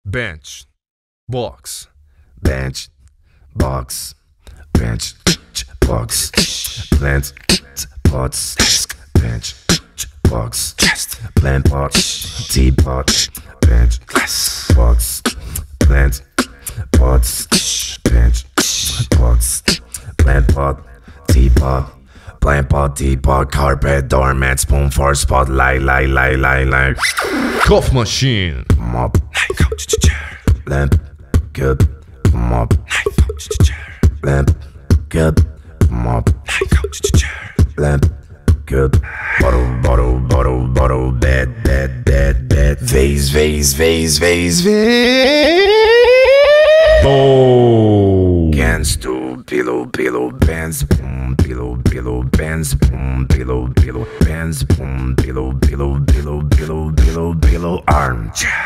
bench, box, bench, box, bench, box, plant, pots, bench, box, plant pot, teapot, bench, box, plant, pots, bench, box, plant pot, teapot. Plant pot, teapot, carpet, doormat, spoon for spotlight, light. Cough machine. Mop. Lamp. Cup. Mop. Lamp. Cup. Mop. Lamp. Cup. Bottle. Bed. Vase. Oh. Can stool, pillow, bands, boom, pillow, bands, boom, pillow, bands, boom, pillow, armchair.